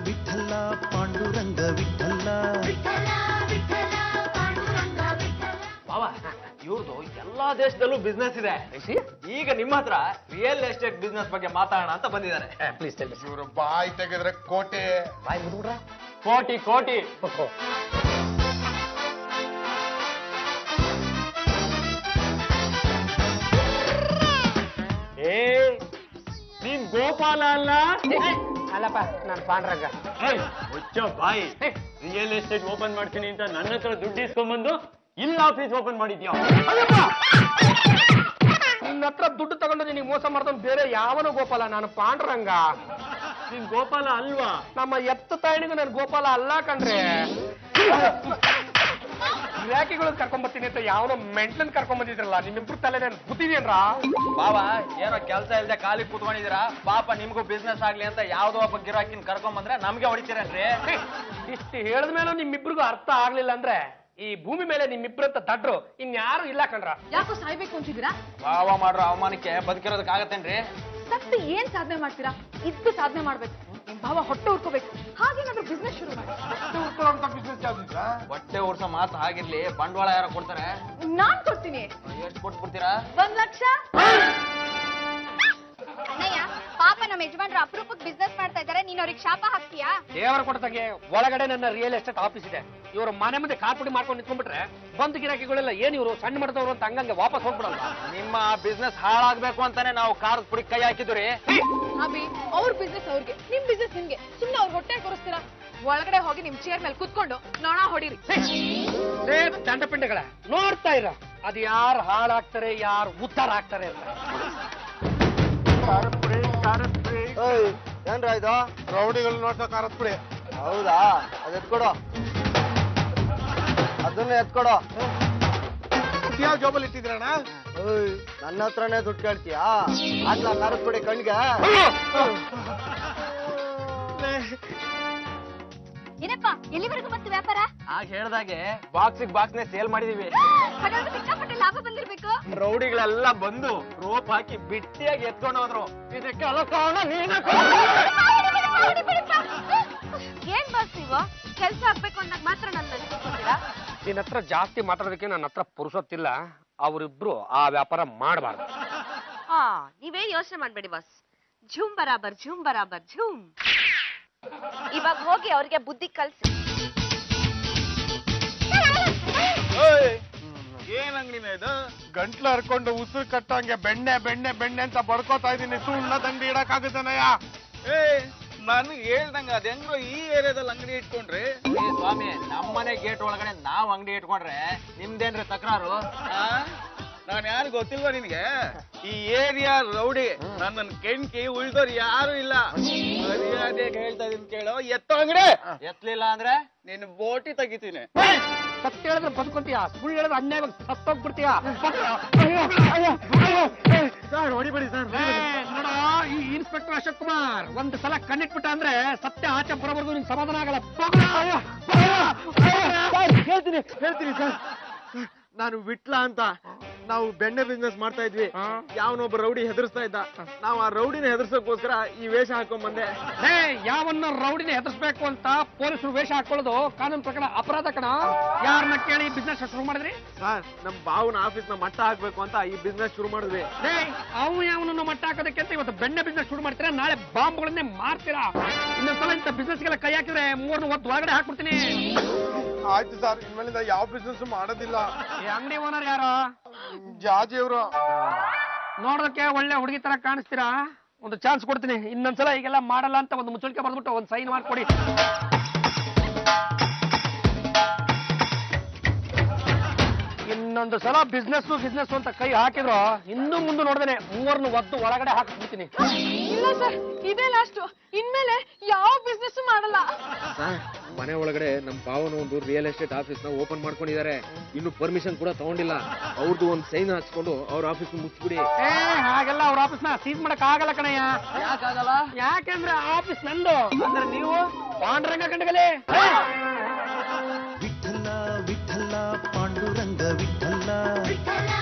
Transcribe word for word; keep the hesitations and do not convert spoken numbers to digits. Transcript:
ವಿಠಲ ಪಾಂಡುರಂಗ ವಿಠಲ ಬಾವ ಇವ್ರದ್ದು ಎಲ್ಲಾ ದೇಶದಲ್ಲೂ ಬಿಸ್ನೆಸ್ ಇದೆ. ಈಗ ನಿಮ್ಮ ಹತ್ರ ರಿಯಲ್ ಎಸ್ಟೇಟ್ ಬಿಸ್ನೆಸ್ ಬಗ್ಗೆ ಮಾತಾಡೋಣ ಅಂತ ಬಂದಿದ್ದಾರೆ. ಪ್ಲೀಸ್ ಇವರು ಬಾಯಿ ತೆಗೆದ್ರೆ ಕೋಟೆ ಬಾಯ್ ಮುದ್ಬಿಡ್ರ ಕೋಟಿ ಕೋಟಿ ಏ ನೀನ್ ಗೋಪಾಲ ಅಲ್ಲ? ಅಲ್ಲಪ್ಪ ನಾನು ಪಾಂಡ್ರಂಗ. ಮುಚ್ಚ ಬಾಯಿ. ರಿಯಲ್ ಎಸ್ಟೇಟ್ ಓಪನ್ ಮಾಡ್ತೀನಿ ಅಂತ ನನ್ನ ಹತ್ರ ದುಡ್ಡು ಇಸ್ಕೊಂಡ್ಬಂದು ಇಲ್ಲ ಆಫೀಸ್ ಓಪನ್ ಮಾಡಿದ್ಯಾ? ನಿನ್ನ ಹತ್ರ ದುಡ್ಡು ತಗೊಂಡು ನಿನಗೆ ಮೋಸ ಮಾಡ್ಕೊಂಡು ಬೇರೆ ಯಾವನೋ ಗೋಪಾಲ, ನಾನು ಪಾಂಡ್ರಂಗ. ನೀನ್ ಗೋಪಾಲ ಅಲ್ವಾ? ನಮ್ಮ ಎತ್ತ ತಾಯಿನಿಗೂ ನಾನು ಗೋಪಾಲ ಅಲ್ಲ ಕಣ್ರಿ. ಗಿರಾಕಿಗಳು ಕರ್ಕೊಂಡ್ಬರ್ತೀನಿ ಅಂತ ಯಾವನೋ ಮೆಂಟ್ಲನ್ ಕರ್ಕೊಂಡ್ ಬಂದಿದ್ರಲ್ಲ, ನಿಮ್ಮಿಬ್ರು ತಲೆ ನಾನು ಗೊತ್ತಿದೇನ್ರ? ಬಾಬಾ ಏನೋ ಕೆಲಸ ಇಲ್ಲದೆ ಖಾಲಿ ಕೂತ್ಕೊಂಡಿದ್ದೀರಾ, ಪಾಪ ನಿಮ್ಗೂ ಬಿಸ್ನೆಸ್ ಆಗ್ಲಿ ಅಂತ ಯಾವ್ದೋ ಒಬ್ಬ ಗಿರಾಕಿನ ಕರ್ಕೊಂಡ್ ಬಂದ್ರೆ ನಮ್ಗೆ ಹೊಡಿತೀರನ್ರಿ. ಇಷ್ಟು ಹೇಳಿದ್ಮೇಲೂ ನಿಮ್ಮಿಬ್ರಿಗೂ ಅರ್ಥ ಆಗ್ಲಿಲ್ಲ ಅಂದ್ರೆ ಈ ಭೂಮಿ ಮೇಲೆ ನಿಮ್ಮಿಬ್ರಂತ ದಡ್ರು ಇನ್ಯಾರು ಇಲ್ಲ ಕಣ್ರ. ಯಾಕೋ ಸಾಯ್ಬೇಕು ಅಂತಿದ್ದೀರಾ? ಬಾವ ಮಾಡ್ರೋ ಅವಮಾನಕ್ಕೆ ಬದುಕಿರೋದಕ್ಕಾಗತ್ತೇನ್ರಿ? ಸತ್ತು ಏನ್ ಸಾಧನೆ ಮಾಡ್ತೀರಾ? ಇದ್ದು ಸಾಧನೆ ಮಾಡ್ಬೇಕು. ನಿಮ್ ಭಾವ ಹೊಟ್ಟೆ ಉರ್ಕೋಬೇಕು. ಹಾಗೇನಾದ್ರೂ ಬಿಸ್ನೆಸ್ ಶುರು ಮಾಡಿ. ಹೊಟ್ಟೆ ಉರ್ಸೋ ಮಾತು ಆಗಿರ್ಲಿ, ಬಂಡವಾಳ ಯಾರೋ ಕೊಡ್ತಾರೆ? ನಾನ್ ಕೊಡ್ತೀನಿ. ಎಷ್ಟು ಕೊಟ್ಬಿಡ್ತೀರಾ? ಒಂದ್ ಲಕ್ಷ. ಅಣ್ಣಯ್ಯ, ಪಾಪ ನಮ್ಮ ಯಜಮಾನ್ರು ಅಪರೂಪಕ್ಕೆ ಬಿಸ್ನೆಸ್ ಮಾಡ್ತಾ ಇದಾರೆ, ನೀನ್ ಅವ್ರಿಗೆ ಶಾಪ ಹಾಕ್ತೀಯಾ? ದೇವರ ಕೊಡ್ತಾಗೆ ಒಳಗಡೆ ನನ್ನ ರಿಯಲ್ ಎಸ್ಟೇಟ್ ಆಫೀಸ್ ಇದೆ. ಇವರು ಮನೆ ಮುಂದೆ ಕಾರ್ಪುಡಿ ಮಾಡ್ಕೊಂಡು ನಿಂತ್ಕೊಂಡ್ಬಿಟ್ರೆ ಬಂದು ಗಿರಾಕಿಗಳೆಲ್ಲ ಏನ್ ಇವರು ಸಣ್ಣ ಮಾಡ್ದವ್ರು ಅಂತ ಹಂಗಂಗೆ ವಾಪಸ್ ಹೋಗ್ಬಿಡಲ್ಲ. ನಿಮ್ಮ ಬಿಸ್ನೆಸ್ ಹಾಳಾಗ್ಬೇಕು ಅಂತಾನೆ ನಾವು ಕಾರ್ ಪುಡಿ ಕೈ ಹಾಕಿದ್ರಿ. ಅಭಿ, ಅವ್ರ ಬಿಸ್ನೆಸ್ ಅವ್ರಿಗೆ, ನಿಮ್ ಬಿಸ್ನೆಸ್ ನಿಮ್ಗೆ. ಸುಮ್ನೆ ಅವ್ರ ಹೊಟ್ಟೆ ಕೊರಿಸ್ತೀರಾ? ಒಳಗಡೆ ಹೋಗಿ ನಿಮ್ ಚೇರ್ ಮೇಲೆ ಕುತ್ಕೊಂಡು ನೊಣ ಹೊಡಿರಿ. ದಂಡ ಪಿಂಡಗಳ ನೋಡ್ತಾ ಇರ, ಅದು ಯಾರು ಹಾಳಾಗ್ತಾರೆ ಯಾರು ಉದ್ಧಾರ ಆಗ್ತಾರೆ ಅಂತ. ಏನ್ರ ಇದು? ರೌಡಿಗಳು ನೋಡ್ತಾ ಖಾರದ ಪುಡಿ. ಹೌದಾ? ಅದ್ ಎತ್ಕೊಡು, ಅದನ್ನ ಎತ್ಕೊಡು. ಯಾವ ಜಾಬಲ್ಲಿ ಇಟ್ಟಿದ್ರಣ್ಣ? ನನ್ನ ಹತ್ರನೇ ದುಡ್ಡು ಕೇಳ್ತೀಯಾ? ಅಟ್ಲ ಖಾರದ ಪುಡಿ ಕಣ್ಗೆ. ಏನಪ್ಪ, ಎಲ್ಲಿವರೆಗೂ ಬಂತು ವ್ಯಾಪಾರ? ಆಗ ಹೇಳ್ದಾಗೆ ಬಾಕ್ಸಿಗೆ ಬಾಕ್ಸ್ನೇ ಸೇಲ್ ಮಾಡಿದೀವಿ. ಹಾಗಾದ್ರೆ ಸಿಕ್ಕಾಪಟ್ಟೆ ಲಾಭ ಬಂದಿರ್ಬೇಕು. ರೌಡಿಗಳೆಲ್ಲ ಬಂದು ರೋಪ್ ಹಾಕಿ ಬಿಟ್ಟಿಯಾಗಿ ಎತ್ಕೊಂಡು ಹೋದ್ರು. ಇದಕ್ಕೆ ಏನ್ ಬಾಸ್ ನೀವು ಕೆಲ್ಸ ಆಗ್ಬೇಕು ಅಂದಾಗ ಮಾತ್ರ ನನ್ನ ನೆನ್ಸ್ಕೊತೀರಾ? ನಿನ್ನ ಹತ್ರ ಜಾಸ್ತಿ ಮಾತಾಡೋದಕ್ಕೆ ನನ್ನ ಹತ್ರ ಪುರುಸೊತ್ತಿಲ್ಲ. ಅವರಿಬ್ರು ಆ ವ್ಯಾಪಾರ ಮಾಡಬಾರ್ದು. ಹಾ, ನೀವೇ ಯೋಚನೆ ಮಾಡ್ಬೇಡಿ ಬಾಸ್. ಝೂಮ್ ಬರಾಬರ್ ಝೂಮ್ ಬರಾಬರ್ ಝೂಮ್. ಇವಾಗ ಹೋಗಿ ಅವ್ರಿಗೆ ಬುದ್ಧಿ ಕಲ್ಸಿ. ಏನ್ ಅಂಗಡಿನ ಇದು? ಗಂಟ್ಲು ಹರ್ಕೊಂಡು ಉಸಿರು ಕಟ್ಟಂಗೆ ಬೆಣ್ಣೆ ಬೆಣ್ಣೆ ಬೆಣ್ಣೆ ಅಂತ ಬಡ್ಕೋತಾ ಇದೀನಿ. ಸುಣ್ಣ ದಂಡಿ ಇಡಕ್ ಆಗುತ್ತಾನಯ್ಯ? ಏ ನನ್ಗೆ ಹೇಳ್ದಂಗ ಅದ ಹೆಂಗ್ರು ಈ ಏರಿಯಾದಲ್ಲಿ ಅಂಗಡಿ ಇಟ್ಕೊಂಡ್ರಿ? ಸ್ವಾಮಿ, ನಮ್ಮನೆ ಗೇಟ್ ಒಳಗಡೆ ನಾವ್ ಅಂಗಡಿ ಇಟ್ಕೊಂಡ್ರೆ ನಿಮ್ದೇನ್ರಿ ತಕರಾರು? ನಾನ್ ಯಾರು ಗೊತ್ತಿಲ್ವಾ ನಿನ್ಗೆ? ಈ ಏರಿಯಾ ರೌಡಿ, ನನ್ನ ಕೆಣ್ಕಿ ಉಳ್ದೋರ್ ಯಾರು ಇಲ್ಲ. ಮರ್ಯಾದೆಗೆ ಹೇಳ್ತಾ ಇದೀನಿ ಕೇಳೋ. ಎತ್ತೋ ಅಂಗಡಿ. ಎತ್ತಲಿಲ್ಲ ಅಂದ್ರೆ ನಿನ್ ಬೋಟಿ ತೆಗಿತೀನಿ. ಸತ್ಯ ಹೇಳಿದ್ರೆ ಬದುಕೊಂತೀಯ, ಸುಳ್ಳು ಹೇಳಿದ್ರೆ ಅನ್ಯಾಯವಾಗಿ ಸತ್ತೋಗ್ಬಿಡ್ತೀಯ. Sir ಹೊಡಿಬೇಡಿ sir. ನೋಡ, ಈ ಇನ್ಸ್ಪೆಕ್ಟರ್ ಅಶೋಕ್ ಕುಮಾರ್ ಒಂದ್ ಸಲ ಕಣ್ಣಿಟ್ಬಿಟ್ಟ ಅಂದ್ರೆ ಸತ್ಯ ಆಚೆ ಬರೋವರೆಗೂ ನಿನ್ ಸಮಾಧಾನ ಆಗಲ್ಲ. ಹೇಳ್ತೀನಿ ಹೇಳ್ತೀನಿ ಸರ್. ನಾನು ವಿಟ್ಲ ಅಂತ ನಾವು ಬೆಣ್ಣೆ ಬಿಸ್ನೆಸ್ ಮಾಡ್ತಾ ಇದ್ವಿ. ಯಾವನೊಬ್ಬ ರೌಡಿ ಹೆದರ್ಸ್ತಾ ಇದ್ದ. ನಾವು ಆ ರೌಡಿನ ಹೆದರ್ಸೋಕೋಸ್ಕರ ಈ ವೇಷ ಹಾಕೊಂಡ್ ಬಂದೆ. ಹೇ, ಯಾವನ್ನ ರೌಡಿನ ಹೆದರ್ಸ್ಬೇಕು ಅಂತ ಪೊಲೀಸರು ವೇಷ ಹಾಕೊಳ್ಳೋದು ಕಾನೂನು ಪ್ರಕಾರ ಅಪರಾಧ ಕಣ. ಯಾರನ್ನ ಕೇಳಿ ಬಿಸ್ನೆಸ್ ಶುರು ಮಾಡಿದ್ರಿ? ಸರ್, ನಮ್ ಬಾವನ ಆಫೀಸ್ ನ ಮಟ್ಟ ಹಾಕ್ಬೇಕು ಅಂತ ಈ ಬಿಸ್ನೆಸ್ ಶುರು ಮಾಡಿದ್ವಿ. ಹೇ, ಅವನು ಯಾವನನ್ನ ಮಟ್ಟ ಹಾಕೋದಕ್ಕೆ ಅಂತ ಇವತ್ತು ಬೆಣ್ಣೆ ಬಿಸ್ನೆಸ್ ಶುರು ಮಾಡ್ತೀರಾ, ನಾಳೆ ಬಾಂಬ್ಗಳನ್ನೇ ಮಾರ್ತೀರಾ. ಇನ್ನೊಂದ್ಸಲ ಇಂಥ ಬಿಸ್ನೆಸ್ಗೆಲ್ಲ ಕೈ ಹಾಕಿದ್ರೆ ಮೂರ್ನ ಒತ್ತು ಒಳಗಡೆ ಹಾಕ್ಬಿಡ್ತೀನಿ. ಆಯ್ತು ಸರ್, ಇನ್ಮೇಲಿಂದ ಯಾವ ಬಿಸ್ನೆಸ್ ಮಾಡೋದಿಲ್ಲ. ಈ ಅಂಗಡಿ ಓನರ್ ಯಾರು? ಜಾಜಿ ಅವರು. ನೋಡೋದಕ್ಕೆ ಒಳ್ಳೆ ಹುಡುಗಿ ತರ ಕಾಣಿಸ್ತೀರಾ. ಒಂದು ಚಾನ್ಸ್ ಕೊಡ್ತೀನಿ. ಇನ್ನೊಂದ್ಸಲ ಈಗೆಲ್ಲ ಮಾಡಲ್ಲ ಅಂತ ಒಂದು ಮುಚ್ಚಳಿಕೆ ಬರ್ದ್ಬಿಟ್ಟು ಒಂದು ಸೈನ್ ಮಾಡ್ಕೊಡಿ. ಇನ್ನೊಂದು ಸಲ ಬಿಸ್ನೆಸ್ ಬಿಸ್ನೆಸ್ ಅಂತ ಕೈ ಹಾಕಿದ್ರು ಇನ್ನು ಮುಂದೆ ನೋಡ್ದೇನೆ ಮೂವರ್ನು ಒದ್ದು ಒಳಗಡೆ ಹಾಕ್ಬಿಡ್ತೀನಿ. ಇಲ್ಲ ಸರ್, ಇದೇ ಲಾಸ್ಟ್. ಇನ್ಮೇಲೆ ಯಾವ ಬಿಸ್ನೆಸ್ ಮಾಡಲ್ಲ. ಮನೆ ಒಳಗಡೆ ನಮ್ ಬಾವನ ಒಂದು ರಿಯಲ್ ಎಸ್ಟೇಟ್ ಆಫೀಸ್ ನ ಓಪನ್ ಮಾಡ್ಕೊಂಡಿದ್ದಾರೆ. ಇನ್ನು ಪರ್ಮಿಷನ್ ಕೂಡ ತಗೊಂಡಿಲ್ಲ. ಅವ್ರದ್ದು ಒಂದು ಸೈನ್ ಹಾಕ್ಸ್ಕೊಂಡು ಅವ್ರ ಆಫೀಸ್ ಮುಚ್ಚಿಬಿಡಿ. ಏ, ಹಾಗೆಲ್ಲ ಅವ್ರ ಆಫೀಸ್ ನ ಸೀಸ್ ಮಾಡಕ್ ಆಗಲ್ಲ ಕಣಯ್ಯ. ಯಾಕಾಗಲ್ಲ? ಯಾಕೆಂದ್ರೆ ಆಫೀಸ್ ನಂದು. ಅಂದ್ರೆ ನೀವು ಪಾಂಡುರಂಗ ಗಂಡಗಲಿ. ವಿಠಲ ವಿಠಲ ಪಾಂಡುರಂಗ ವಿಠಲ.